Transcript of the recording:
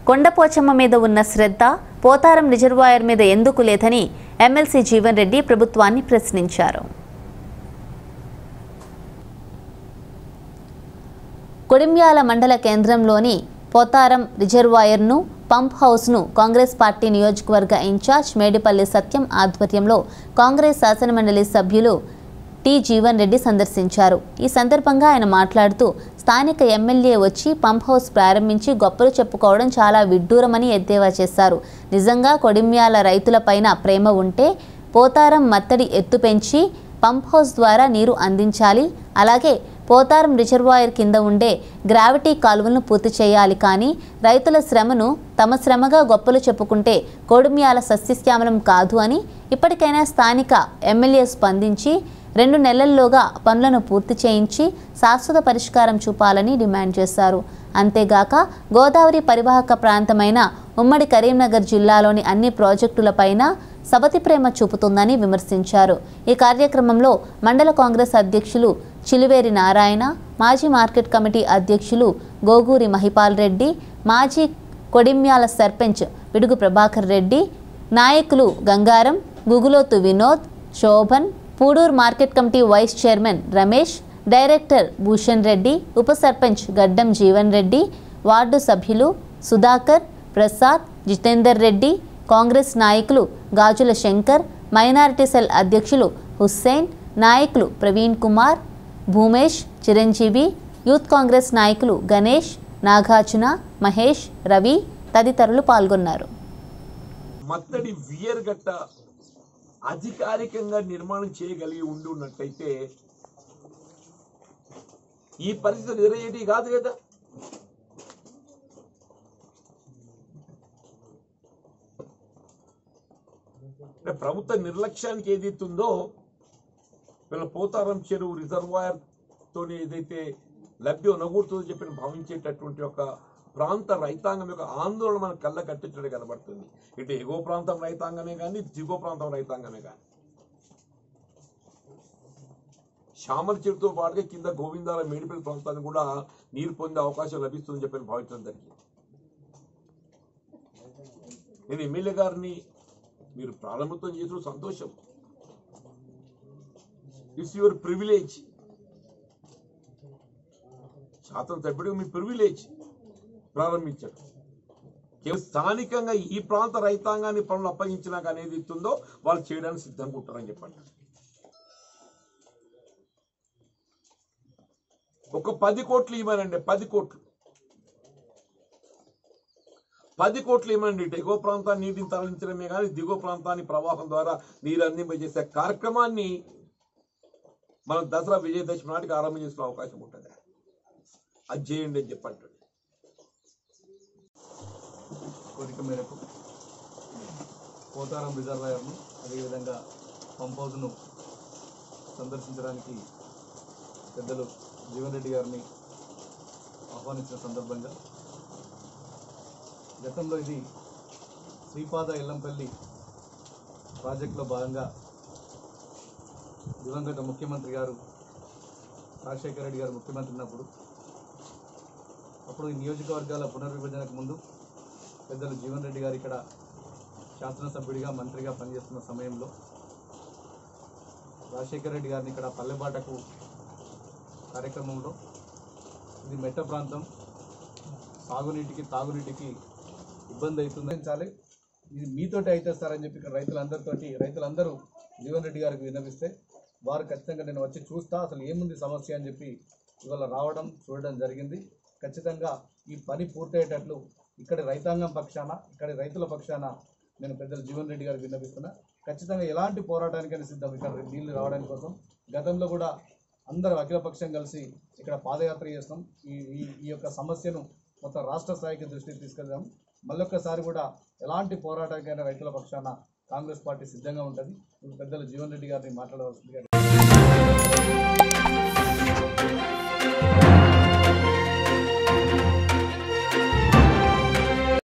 కొండపోచమ్మ మీద ఉన్న శ్రద్ధ పోతారం రిజర్వాయర్ మీద ఎందుకు లేదని ఎమ్మెల్సీ జీవన్ రెడ్డి ప్రభుత్వాన్ని ప్రశ్నించారు. కొడిమ్యాల మండల కేంద్రంలోని పోతారం రిజర్వాయర్ను పంప్ హౌస్ను కాంగ్రెస్ పార్టీ నియోజకవర్గ ఇన్ఛార్జ్ మేడిపల్లి సత్యం ఆధ్వర్యంలో కాంగ్రెస్ శాసనమండలి సభ్యులు టి జీవన్ రెడ్డి సందర్శించారు. ఈ సందర్భంగా ఆయన మాట్లాడుతూ స్థానిక ఎమ్మెల్యే వచ్చి పంప్ హౌస్ ప్రారంభించి గొప్పలు చెప్పుకోవడం చాలా విడ్డూరమని ఎద్దేవా చేశారు. నిజంగా కొడిమ్యాల రైతులపైన ప్రేమ ఉంటే పోతారం మత్తడి ఎత్తు పెంచి పంప్ హౌస్ ద్వారా నీరు అందించాలి. అలాగే పోతారం రిజర్వాయర్ కింద ఉండే గ్రావిటీ కాలువలను పూర్తి చేయాలి. కానీ రైతుల శ్రమను తమ శ్రమగా గొప్పలు చెప్పుకుంటే కొడిమ్యాల సస్యశ్యామలం కాదు అని ఇప్పటికైనా స్థానిక ఎమ్మెల్యే స్పందించి 2 నెలల్లోగా పనులను పూర్తి చేయించి శాశ్వత పరిష్కారం చూపాలని డిమాండ్ చేశారు. అంతేగాక గోదావరి పరివాహక ప్రాంతమైన ఉమ్మడి కరీంనగర్ జిల్లాలోని అన్ని ప్రాజెక్టులపైన సబతి ప్రేమ చూపుతుందని విమర్శించారు. ఈ కార్యక్రమంలో మండల కాంగ్రెస్ అధ్యక్షులు చిలువేరి నారాయణ, మాజీ మార్కెట్ కమిటీ అధ్యక్షులు గోగూరి మహిపాల్ రెడ్డి, మాజీ కొడిమ్యాల సర్పంచ్ విడుగు ప్రభాకర్ రెడ్డి, నాయకులు Gangaram, Guguloth Vinod, Shobhan, Pudur market committee vice chairman Ramesh, director Bhushan Reddy, ఉప సర్పంచ్ గడ్డం జీవన్ రెడ్డి, వార్డు సభ్యులు సుధాకర్, ప్రసాద్, జితేందర్ రెడ్డి, కాంగ్రెస్ నాయకులు గాజుల శంకర్, మైనారిటీ సెల్ అధ్యక్షులు హుస్సేన్, నాయకులు ప్రవీణ్ కుమార్, భూమేష్, చిరంజీవి, యూత్ కాంగ్రెస్ నాయకులు గణేష్, నాగార్జున, మహేష్, రవి తదితరులు పాల్గొన్నారు. మత్తడి వియర్గట్ట అధికారికంగా నిర్మాణం చేయగలిగి ఉన్నట్టయితే ఈ పరిస్థితి ఎదురయ్యేటి కాదు కదా. ప్రభుత్వ నిర్లక్ష్యానికి ఏదైతుందో వీళ్ళ పోతారం చెరువు రిజర్వాయర్ తోని ఏదైతే లబ్ధి నగూరుతుందో చెప్పి భావించేటటువంటి ఒక ప్రాంత రైతాంగం యొక్క ఆందోళన మన కళ్ళ కట్టించడం కనబడుతుంది. ఇటు ఎగువ ప్రాంతం రైతాంగమే కానీ దిగువ ప్రాంతం రైతాంగమే కానీ శ్యామల చెరువుతో పాటుగా కింద గోవిందాల మేడిపల్లి ప్రాంతాన్ని కూడా నీరు పొందే అవకాశం లభిస్తుందని చెప్పి భావించడం జరిగింది. నేను ఎమ్మెల్యే గారిని మీరు ప్రారంభోత్సవం చేసిన సంతోషం, ఇట్స్ యువర్ ప్రివిలేజ్, శాసనసభ్యుడిగా మీ ప్రివిలేజ్ ప్రారంభించారు. స్థానికంగా ఈ ప్రాంత రైతాంగాన్ని పనులు అప్పగించినాక అనేది ఇస్తుందో వాళ్ళు చేయడానికి సిద్ధంగా ఉంటారని చెప్పండి. ఒక 10 కోట్లు ఇవ్వనండి, 10 కోట్లు ఇవ్వనండి. ఎగువ ప్రాంతాన్ని నీటిని తరలించడమే కానీ దిగువ ప్రాంతాన్ని ప్రవాహం ద్వారా నీరు అందింపజేసే కార్యక్రమాన్ని మనం దసరా విజయదశమి నాటికి ఆరంభం చేసుకునే అవకాశం ఉంటుంది. అది చేయండి అని చెప్పండి. కోరిక మేరకు పోతారం రిజర్వాయర్ను అదేవిధంగా పంప్ హౌస్ను సందర్శించడానికి పెద్దలు జీవన్ రెడ్డి గారిని ఆహ్వానించిన సందర్భంగా గతంలో ఇది శ్రీపాద ఎల్లంపల్లి ప్రాజెక్టులో భాగంగా దివంగత ముఖ్యమంత్రి గారు రాజశేఖర రెడ్డి గారు ముఖ్యమంత్రి ఉన్నప్పుడు అప్పుడు ఈ నియోజకవర్గాల పునర్విభజనకు ముందు పెద్దలు జీవన్ రెడ్డి గారు ఇక్కడ శాసనసభ్యుడిగా మంత్రిగా పనిచేస్తున్న సమయంలో రాజశేఖర రెడ్డి గారిని ఇక్కడ పల్లెబాటకు కార్యక్రమంలో ఇది మెట్ట ప్రాంతం, సాగునీటికి తాగునీటికి ఇబ్బంది అవుతుంది, ఇది మీతోటి అయితే సార్ అని చెప్పి ఇక్కడ రైతులందరూ జీవన్ రెడ్డి గారికి విన్నవిస్తే వారు ఖచ్చితంగా నేను వచ్చి చూస్తా అసలు ఏముంది సమస్య అని చెప్పి ఇవాళ రావడం చూడడం జరిగింది. ఖచ్చితంగా ఈ పని పూర్తయ్యేటట్లు ఇక్కడి రైతాంగం పక్షాన ఇక్కడి రైతుల పక్షాన నేను పెద్దలు జీవన్ రెడ్డి గారికి విన్నవిస్తున్నా. ఖచ్చితంగా ఎలాంటి పోరాటానికైనా సిద్ధం ఇక్కడ నీళ్లు రావడానికి కోసం. గతంలో కూడా అందరూ అఖిలపక్షం కలిసి ఇక్కడ పాదయాత్ర చేస్తాం. ఈ యొక్క సమస్యను మొత్తం రాష్ట్ర స్థాయికి దృష్టికి తీసుకెళ్దాం. మళ్ళొక్కసారి కూడా ఎలాంటి పోరాటానికైనా రైతుల పక్షాన కాంగ్రెస్ పార్టీ సిద్ధంగా ఉంటుంది. పెద్దలు జీవన్ రెడ్డి గారిని మాట్లాడవలసిందిగా